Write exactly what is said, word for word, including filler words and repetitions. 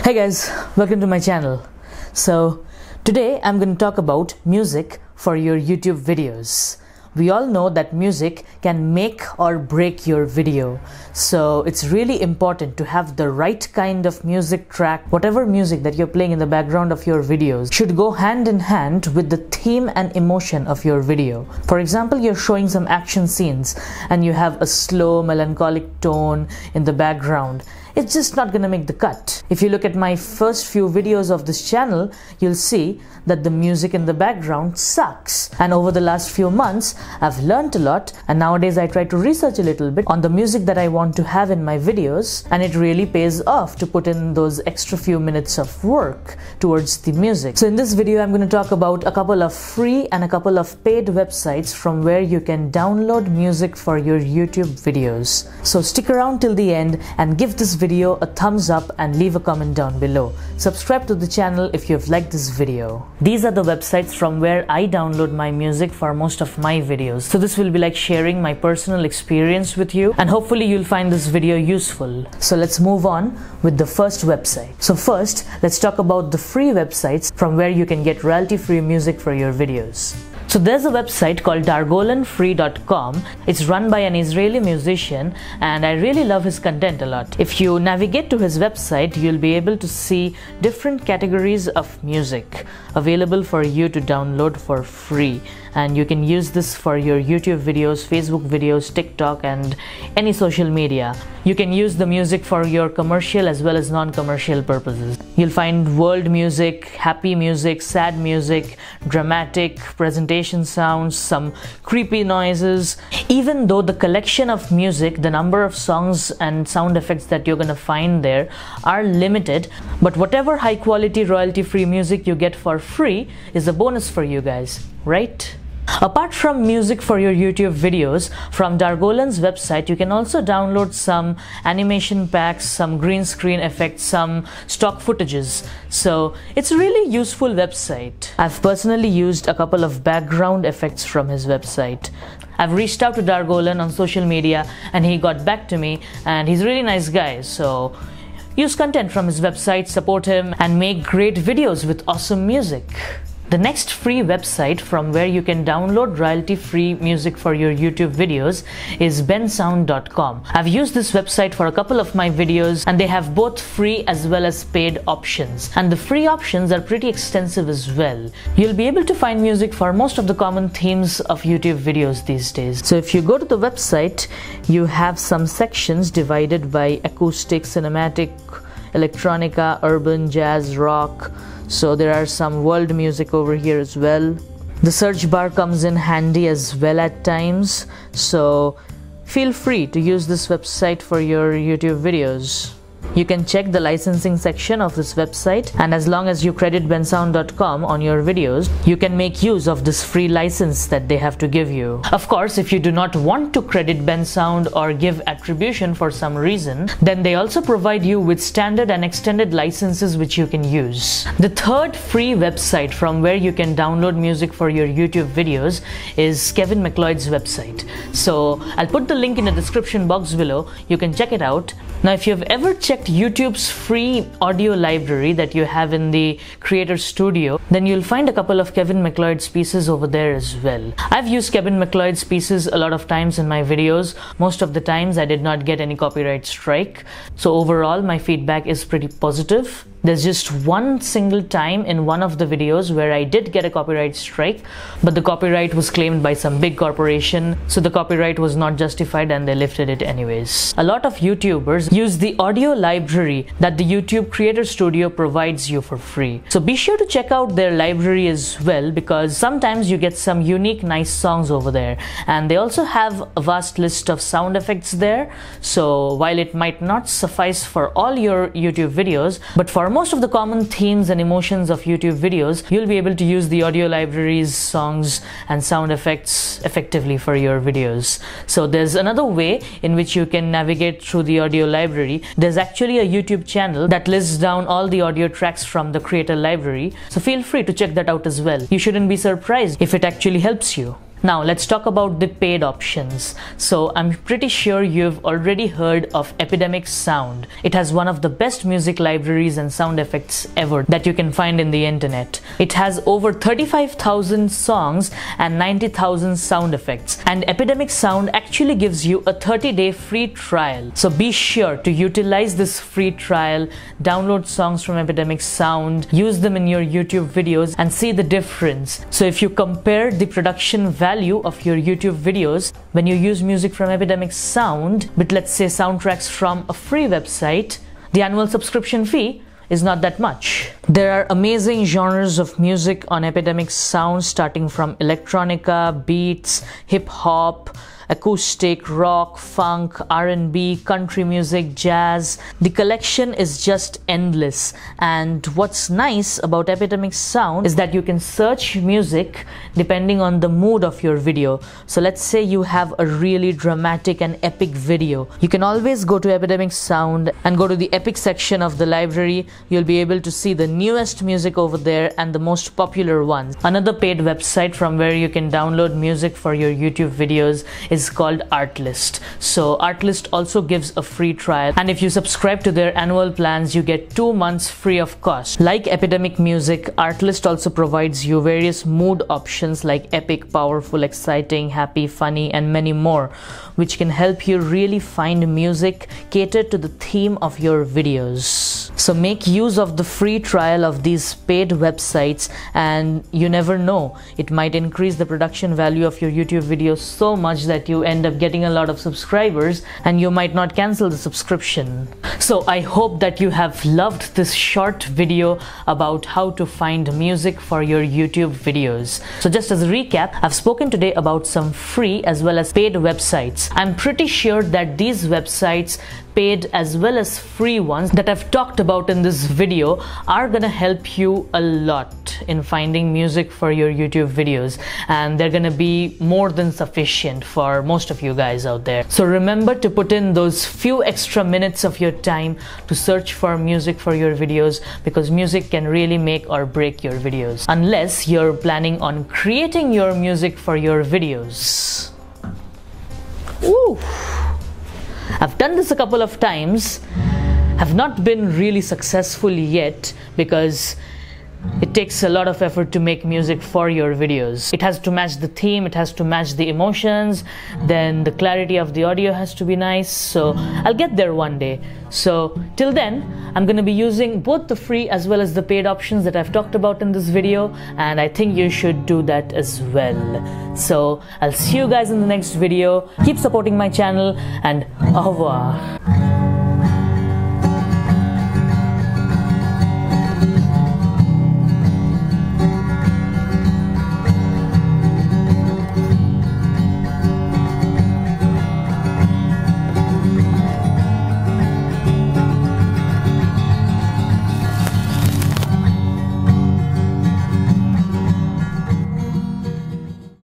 Hey guys, welcome to my channel. So today I'm going to talk about music for your YouTube videos. We all know that music can make or break your video. So it's really important to have the right kind of music track. Whatever music that you're playing in the background of your videos should go hand in hand with the theme and emotion of your video. For example, you're showing some action scenes and you have a slow melancholic tone in the background. It's just not gonna make the cut. If you look at my first few videos of this channel, you'll see that the music in the background sucks. And over the last few months, I've learned a lot, and nowadays I try to research a little bit on the music that I want to have in my videos, and it really pays off to put in those extra few minutes of work towards the music. So in this video, I'm going to talk about a couple of free and a couple of paid websites from where you can download music for your YouTube videos. So stick around till the end and give this video a thumbs up and leave a comment down below. Subscribe to the channel if you've liked this video. These are the websites from where I download my music for most of my videos. So this will be like sharing my personal experience with you, and hopefully you'll find this video useful. So let's move on with the first website. So first, let's talk about the free websites from where you can get royalty-free music for your videos. So there's a website called dargolan free dot com. It's run by an Israeli musician and I really love his content a lot. If you navigate to his website, you'll be able to see different categories of music available for you to download for free. And you can use this for your YouTube videos, Facebook videos, TikTok, and any social media. You can use the music for your commercial as well as non-commercial purposes. You'll find world music, happy music, sad music, dramatic presentation sounds, some creepy noises. Even though the collection of music, the number of songs and sound effects that you're gonna find there are limited, but whatever high quality royalty-free music you get for free is a bonus for you guys, right? Apart from music for your YouTube videos, from Dargolan's website, you can also download some animation packs, some green screen effects, some stock footages. So it's a really useful website. I've personally used a couple of background effects from his website. I've reached out to Dargolan on social media and he got back to me, and he's a really nice guy. So use content from his website, support him, and make great videos with awesome music. The next free website from where you can download royalty-free music for your YouTube videos is bensound dot com. I've used this website for a couple of my videos and they have both free as well as paid options. And the free options are pretty extensive as well. You'll be able to find music for most of the common themes of YouTube videos these days. So if you go to the website, you have some sections divided by acoustic, cinematic, electronica, urban, jazz, rock. So there are some world music over here as well. The search bar comes in handy as well at times. So feel free to use this website for your YouTube videos. You can check the licensing section of this website, and as long as you credit bensound dot com on your videos, you can make use of this free license that they have to give you. Of course, if you do not want to credit Bensound or give attribution for some reason, then they also provide you with standard and extended licenses which you can use. The third free website from where you can download music for your YouTube videos is Kevin MacLeod's website. So I'll put the link in the description box below. You can check it out. Now, if you've ever checked YouTube's free audio library that you have in the Creator Studio, then you'll find a couple of Kevin MacLeod's pieces over there as well. I've used Kevin MacLeod's pieces a lot of times in my videos. Most of the times I did not get any copyright strike. So overall, my feedback is pretty positive. There's just one single time in one of the videos where I did get a copyright strike, but the copyright was claimed by some big corporation, so the copyright was not justified and they lifted it anyways. A lot of YouTubers use the audio library that the YouTube Creator Studio provides you for free. So be sure to check out their library as well, because sometimes you get some unique nice songs over there, and they also have a vast list of sound effects there. So while it might not suffice for all your YouTube videos, but for most of the common themes and emotions of YouTube videos, you'll be able to use the audio libraries, songs, and sound effects effectively for your videos. So there's another way in which you can navigate through the audio library. There's actually a YouTube channel that lists down all the audio tracks from the Creator library. So feel free to check that out as well. You shouldn't be surprised if it actually helps you. Now let's talk about the paid options. So I'm pretty sure you've already heard of Epidemic Sound. It has one of the best music libraries and sound effects ever that you can find in the internet. It has over thirty-five thousand songs and ninety thousand sound effects, and Epidemic Sound actually gives you a thirty day free trial. So be sure to utilize this free trial, download songs from Epidemic Sound, use them in your YouTube videos and see the difference. So if you compare the production value value of your YouTube videos when you use music from Epidemic Sound with, let's say, soundtracks from a free website, the annual subscription fee is not that much. There are amazing genres of music on Epidemic Sound, starting from electronica, beats, hip-hop, acoustic, rock, funk, R and B, country music, jazz. The collection is just endless, and what's nice about Epidemic Sound is that you can search music depending on the mood of your video. So let's say you have a really dramatic and epic video. You can always go to Epidemic Sound and go to the epic section of the library. You'll be able to see the newest music over there and the most popular ones. Another paid website from where you can download music for your YouTube videos is called Artlist. So Artlist also gives a free trial, and if you subscribe to their annual plans, you get two months free of cost. Like Epidemic Music, Artlist also provides you various mood options like epic, powerful, exciting, happy, funny, and many more, which can help you really find music catered to the theme of your videos. So make use of the free trial of these paid websites, and you never know, it might increase the production value of your YouTube videos so much that you end up getting a lot of subscribers and you might not cancel the subscription. So I hope that you have loved this short video about how to find music for your YouTube videos. So just as a recap, I've spoken today about some free as well as paid websites. I'm pretty sure that these websites, paid as well as free ones that I've talked about in this video, are gonna help you a lot in finding music for your YouTube videos, and they're gonna be more than sufficient for most of you guys out there. So remember to put in those few extra minutes of your time to search for music for your videos, because music can really make or break your videos, unless you're planning on creating your music for your videos. Ooh. I've done this a couple of times, have not been really successful yet, because it takes a lot of effort to make music for your videos. It has to match the theme, it has to match the emotions, then the clarity of the audio has to be nice. So I'll get there one day. So till then, I'm gonna be using both the free as well as the paid options that I've talked about in this video, and I think you should do that as well. So I'll see you guys in the next video. Keep supporting my channel, and au revoir.